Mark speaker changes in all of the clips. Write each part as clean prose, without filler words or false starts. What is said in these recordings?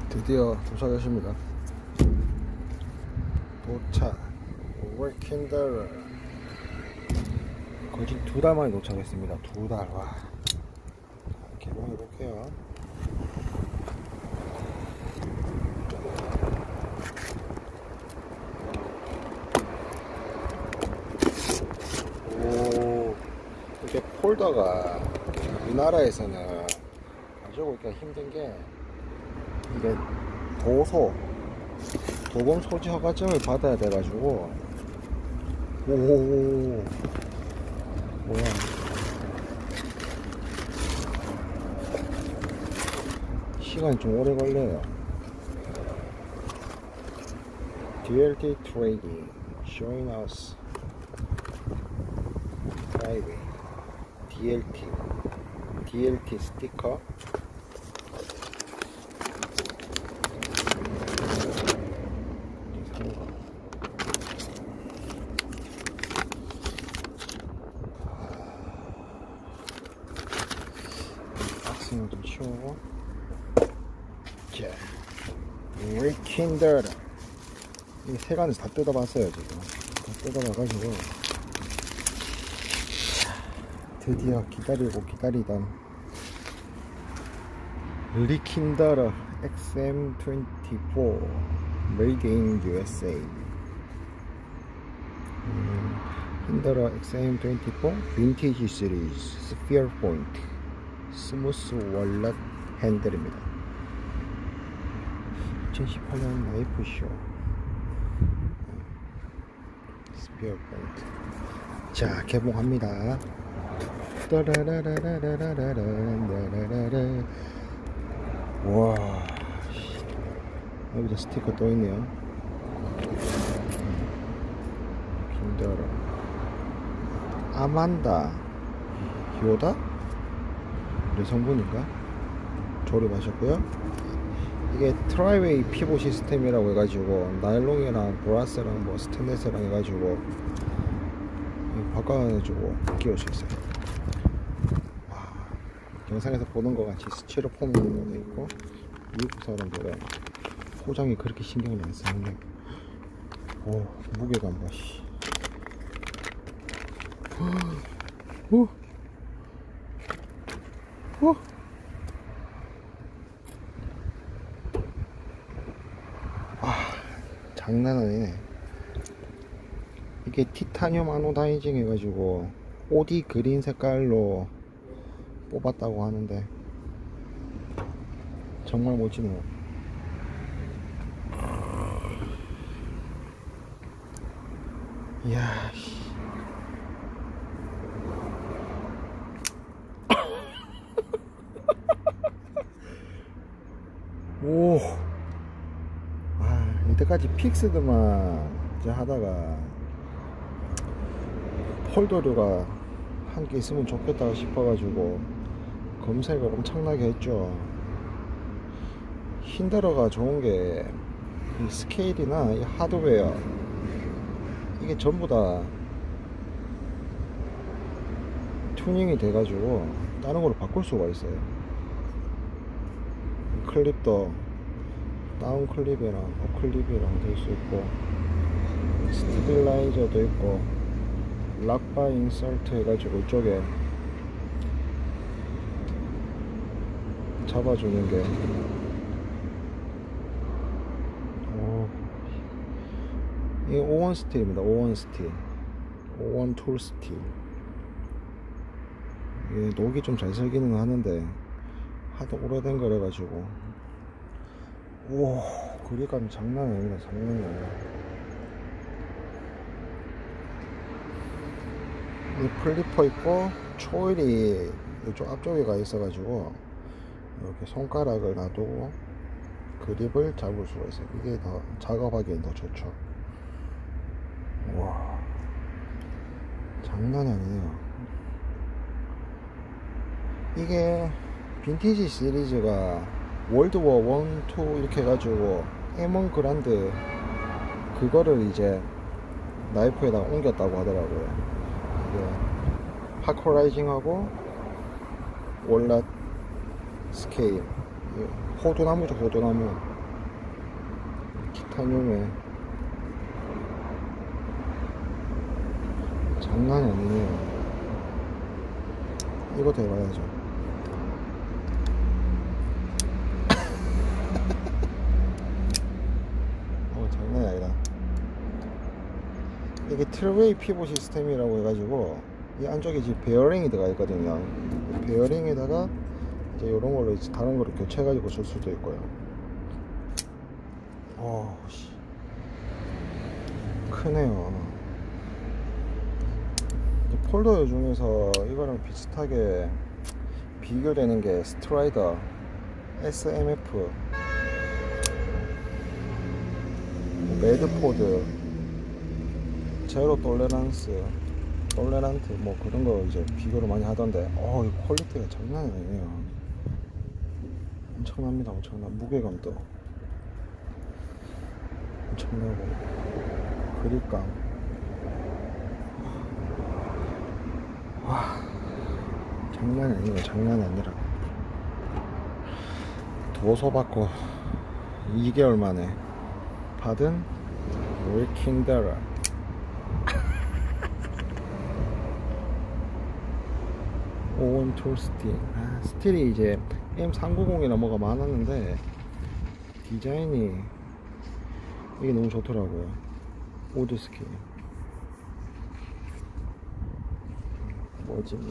Speaker 1: 드디어 도착했습니다. 도착. 웨킨더. 거의 2달 만에 도착했습니다. 2달. 와. 개봉해 볼게요. 오, 이게 폴더가 우리나라에서는 가지고 있기가 힘든 게, 이게 도금 소지 허가증을 받아야 돼가지고. 오, 뭐야. 시간이 좀 오래 걸려요. DLT trading showing us driving. DLT 스티커. 박스는 좀 치우고. 자, 웨킨더. 이 세간에서 다 뜯어봤어요. 지금 다 뜯어봐가지고 드디어 기다리고 기다리던 리킨더러 XM24 Made in USA. 킨더러 XM24 빈티지 시리즈 스피어 포인트 스무스 월넛 핸들입니다. 2018년 라이프쇼 스피어 포인트. 자, 개봉합니다. 와, 여기도 스티커 또 있네요. 킨더러 아만다 요다 여성분인가 조립하셨고요. 이게 트라이웨이 피봇 시스템이라고 해가지고 나일론이랑 브라스랑 뭐 스테인레스랑 해가지고 바꿔가지고 끼울 수 있어요. 와, 영상에서 보는 것 같이 스티로폼으로 돼 있고, 미국 사람들은 포장이 그렇게 신경을 안 쓰는데, 오, 무게감 봐. 오, 오. 장난 아니네. 이게 티타늄 아노다이징 해가지고 오디 그린 색깔로 뽑았다고 하는데 정말 멋지네요. 이야. 오, 이때까지 픽스드만 이제 하다가 폴더류가 한 개 있으면 좋겠다 싶어가지고 검색을 엄청나게 했죠. 힌더러가 좋은 게 이 스케일이나 이 하드웨어 이게 전부 다 튜닝이 돼가지고 다른 걸로 바꿀 수가 있어요. 클립도 다운 클립이랑 업 클립이랑 될 수 있고, 스테빌라이저도 있고, 락바 인설트 해가지고 이쪽에 잡아주는 게, 이게 5원 스틸입니다. 5원 스틸, 5원 툴 스틸. 이게 녹이 좀 잘 설기는 하는데 하도 오래된 거래가지고, 오, 그립감이 장난 아닙니다. 장난 아니에요. 이 플리퍼 있고 초일이 이쪽 앞쪽에 가 있어가지고 이렇게 손가락을 놔두고 그립을 잡을 수가 있어요. 이게 더 작업하기엔 더 좋죠. 와, 장난 아니에요. 이게 빈티지 시리즈가 월드워 1, 2 이렇게 해가지고 M1 그란드 그거를 이제 나이프에다가 옮겼다고 하더라고요. 이게 파커라이징하고 월넛 스케일, 호두나무죠. 호두나무. 티타늄에 장난이 아니네요. 이것도 해봐야죠. 장난이 아니다. 이게 트레이 피벗 시스템이라고 해가지고 이 안쪽에 지금 베어링이 들어가 있거든요. 베어링에다가 이제 이런 걸로 이제 다른 거로 교체해가지고 쓸 수도 있고요. 크네요. 폴더 중에서 이거랑 비슷하게 비교되는 게 스트라이더 SMF, 매드포드, 제로 톨레란트 뭐 그런 거 이제 비교를 많이 하던데, 이 퀄리티가 장난이 아니네요. 엄청납니다. 엄청나. 무게감도 엄청나고 그립감, 와, 장난이 아니에요. 장난이 아니라. 도서 받고 2개월 만에 받은 리킨더라. 오원 툴 스틸. 스틸이 이제 M390이나 뭐가 많았는데 디자인이 이게 너무 좋더라고요. 오드 스킬. 뭐지?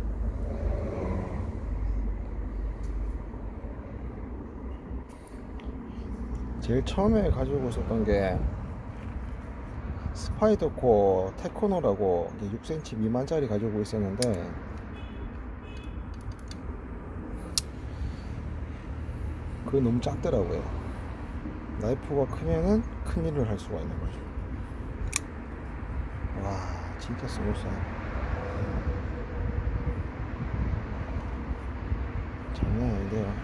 Speaker 1: 제일 처음에 가지고 있었던 게 스파이더코어 테코노라고 6cm 미만짜리 가지고 있었는데, 그게 너무 작더라고요. 나이프가 크면은 큰일을 할 수가 있는 거죠. 와, 진짜 스무스하네. 장난 아닌데요.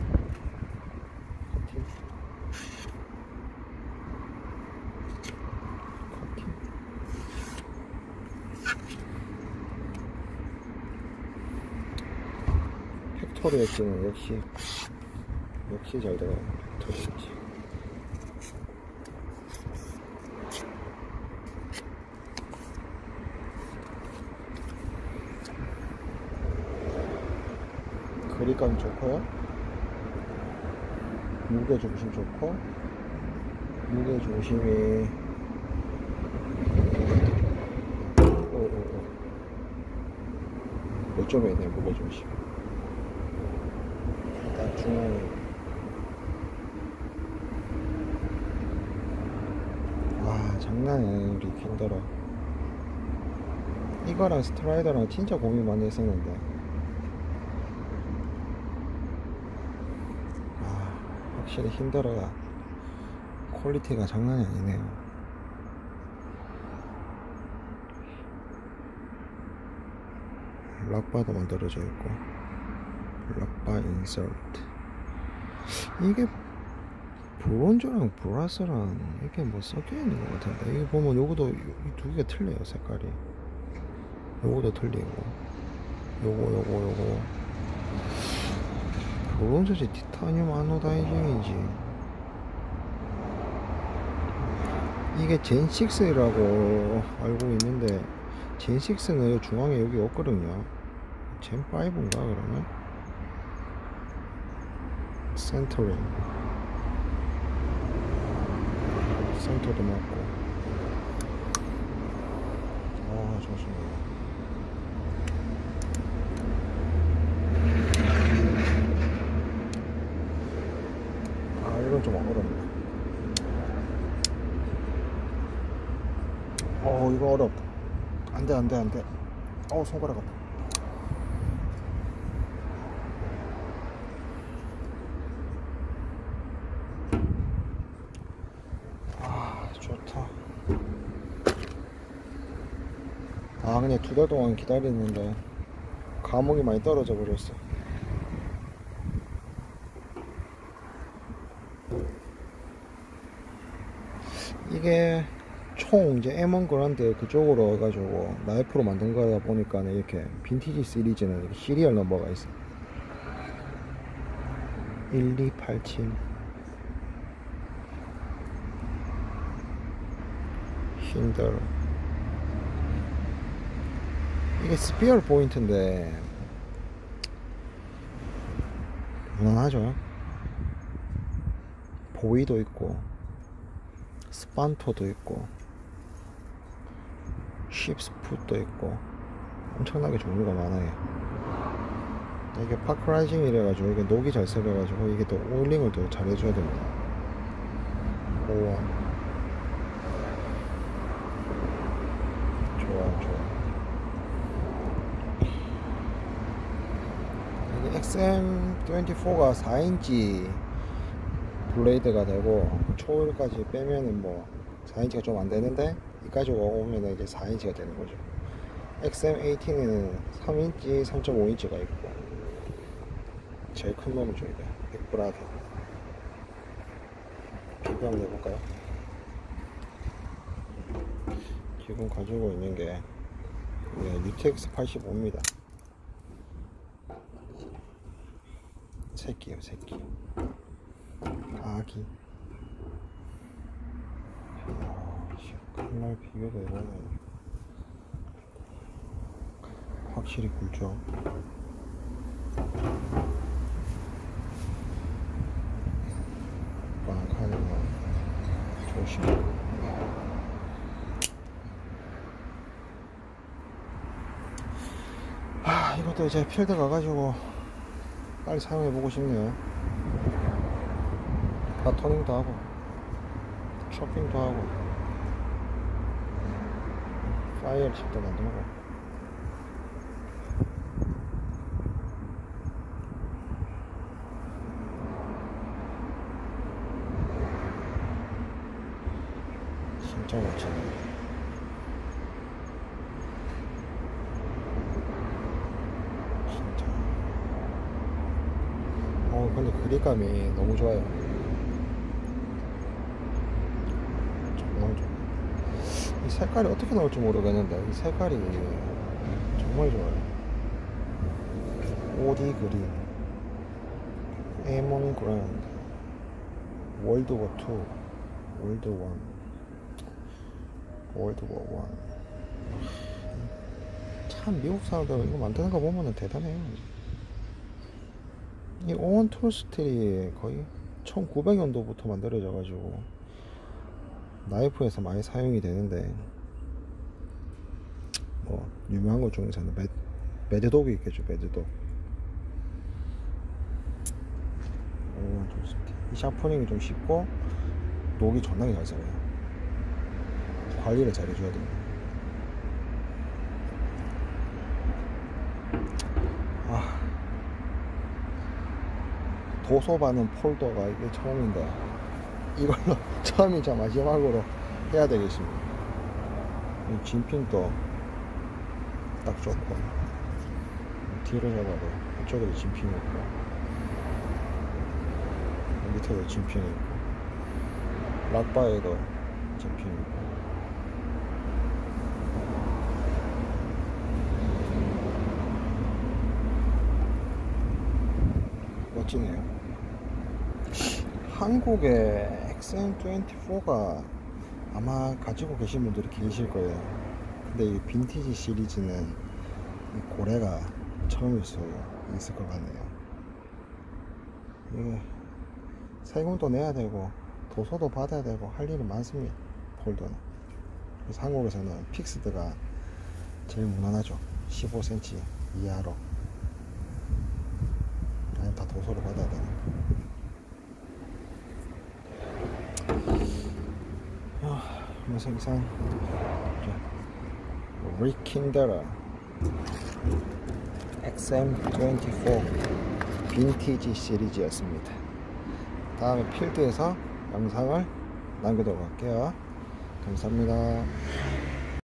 Speaker 1: 팩토리 엣지는 역시 잘 돼요. 팩토리 엣지. 그립감 좋고요. 무게 중심 좋고, 무게 중심이 이쪽에 있네. 무게 중심 딱 중앙에. 와, 장난이 아니에요. 리킨더라. 이거랑 스트라이더랑 진짜 고민 많이 했었는데, 확실히 힌더러가 퀄리티가 장난이 아니네요. 락바도 만들어져 있고, 락바 인서트. 이게 브론즈랑 브라스랑 이렇게 뭐 섞여 있는 것 같은데, 이거 보면 요거도 이 두 개가 틀려요. 색깔이. 요거도 틀리고, 요거 브론즈지 티타늄 아노다이징인지. 이게 젠6라고 알고 있는데, 젠6는 중앙에 여기 없거든요. 젠5인가 그러면? 센터도 맞고. 잠시만요. 이건 좀 어렵네. 이거 어렵다. 안돼. 손가락 아파. 좋다. 그냥 2달 동안 기다렸는데 감흥이 많이 떨어져 버렸어. 이게 총 이제 M1 그란드 그쪽으로 해가지고 나이프로 만든 거다 보니까 이렇게 빈티지 시리즈는 이렇게 시리얼 넘버가 있어. 1287. 킨더. 이게 스피어 포인트인데 무난하죠. 보이도 있고 스판토도 있고 쉽스풋도 있고 엄청나게 종류가 많아요. 이게 파크라이징 이래가지고 이게 녹이 잘 썰어가지고 이게 또 오일링을 또 잘 해줘야 됩니다. 우와, 좋아 좋아. 이게 XM24가 4인치 블레이드가 되고 초일까지 빼면은 뭐 4인치가 좀 안 되는데 이까지 오면 이제 4인치가 되는 거죠. XM18에는 3인치, 3.5인치가 있고 제일 큰 놈이죠. 이게 빅브라더. 비교 한번 해볼까요? 지금 가지고 있는 게 UTX 85입니다. 새끼요, 새끼. 아기. 정말 비교가 해보면 확실히 굵죠. 빵하는 거 조심. 이것도 이제 필드 가가지고 빨리 사용해보고 싶네요. 바토닝도 하고 쇼핑도 하고 파이어칩도 만들고. 진짜 멋지네. 진짜. 근데 그립감이 너무 좋아요. 정말 좋아요. 이 색깔이 어떻게 나올지 모르겠는데 이 색깔이 정말 좋아요. 오디 그린, 에몬 그랜드, 월드워 2, 월드워 1, 월드워 1. 참 미국 사람들 이거 만드는 거 보면 대단해요. 이 오원 툴 스틸이 거의 1900년도부터 만들어져 가지고 나이프에서 많이 사용이 되는데 뭐 유명한 것 중에서는 매드독이 있겠죠. 매드독. 오원 툴 스틸. 이 샤프닝이 좀 쉽고 녹이 존나게 잘 살아요. 관리를 잘 해줘야 됩니다. 도서 받는 폴더가 이게 처음인데 이걸로 처음이자 마지막으로 해야 되겠습니다. 이 진핑도 딱 좋고 뒤로 잡아도 이쪽에도 진핑이 있고 밑에도 진핑이 있고 락바에도 진핑이 있고 멋지네요. 한국에 XM24가 아마 가지고 계신 분들이 계실 거예요. 근데 이 빈티지 시리즈는 이 고래가 처음일 수 있을 것 같네요. 이게 세금도 내야 되고 도서도 받아야 되고 할 일이 많습니다. 폴더는. 그래서 한국에서는 픽스드가 제일 무난하죠. 15cm 이하로. 아니 다 도서를 받아야 되니까. 그래서 이상 리킨더러 XM24 빈티지 시리즈였습니다. 다음에 필드에서 영상을 남기도록 할게요. 감사합니다.